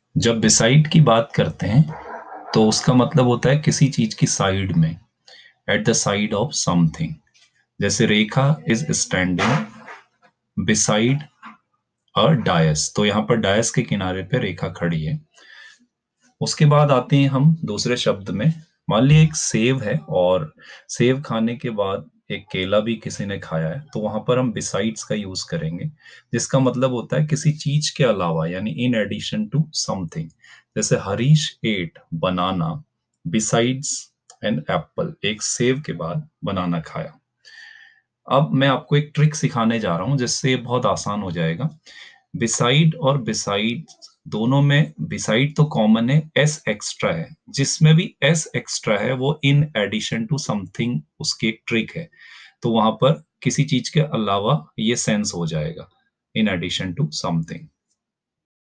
जब बिसाइड की बात करते हैं तो उसका मतलब होता है किसी चीज की साइड में, at the side of something. जैसे Rekha is standing beside a dais, तो यहाँ पर डायस के किनारे पे रेखा खड़ी है। उसके बाद आते हैं हम दूसरे शब्द में। मान लीजिए एक सेब है और सेब खाने के बाद एक केला भी किसी ने खाया है, तो वहां पर हम बिसाइड्स का यूज करेंगे, जिसका मतलब होता है किसी चीज के अलावा, यानी इन एडिशन टू समथिंग। जैसे Harish eat banana besides an apple, एक सेब के बाद बनाना खाया। अब मैं आपको एक ट्रिक सिखाने जा रहा हूं जिससे ये बहुत आसान हो जाएगा। बिसाइड और बिसाइड दोनों में बिसाइड तो कॉमन है, एस एक्स्ट्रा है। जिसमें भी एस एक्स्ट्रा है वो इन एडिशन टू समथिंग उसकी एक ट्रिक है। तो वहां पर किसी चीज के अलावा ये सेंस हो जाएगा, इन एडिशन टू समथिंग।